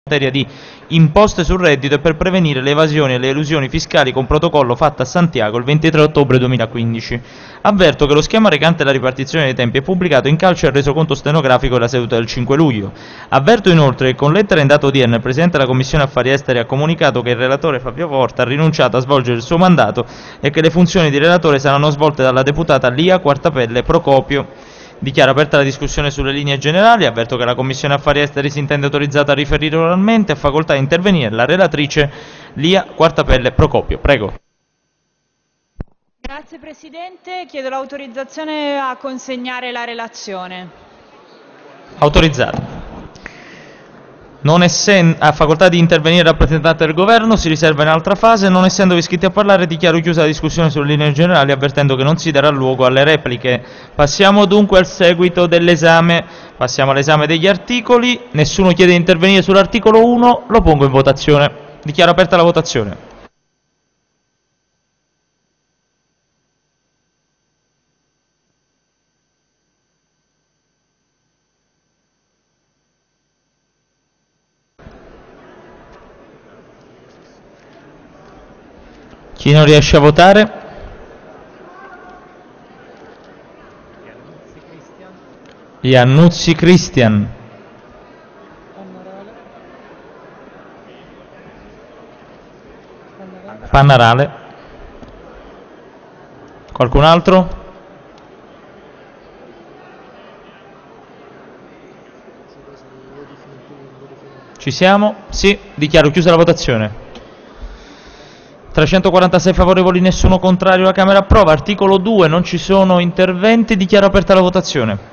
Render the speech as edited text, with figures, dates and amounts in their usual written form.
materia di imposte sul reddito e per prevenire le evasioni e le elusioni fiscali con protocollo fatto a Santiago il 23 ottobre 2015. Avverto che lo schema recante la ripartizione dei tempi è pubblicato in calce al resoconto stenografico della seduta del 5 luglio. Avverto inoltre che con lettera in data odierna il Presidente della Commissione Affari Esteri ha comunicato che il relatore Fabio Porta ha rinunciato a svolgere il suo mandato e che le funzioni di relatore saranno svolte dalla deputata Lia Quartapelle Procopio. Dichiaro aperta la discussione sulle linee generali. Avverto che la Commissione Affari Esteri si intende autorizzata a riferire oralmente. Ha facoltà di intervenire la relatrice Lia Quartapelle Procopio. Prego. Grazie Presidente, chiedo l'autorizzazione a consegnare la relazione. Autorizzata. Ha facoltà di intervenire il rappresentante del Governo, si riserva in altra fase. Non essendovi iscritti a parlare, dichiaro chiusa la discussione sulle linee generali, avvertendo che non si darà luogo alle repliche. Passiamo dunque al seguito dell'esame. Passiamo all'esame degli articoli. Nessuno chiede di intervenire sull'articolo 1, lo pongo in votazione. Dichiaro aperta la votazione. Chi non riesce a votare? Iannuzzi Cristian. Pannarale. Qualcun altro? Ci siamo? Sì, dichiaro chiusa la votazione. 346 favorevoli, nessuno contrario, la Camera approva. Articolo 2, non ci sono interventi, dichiaro aperta la votazione.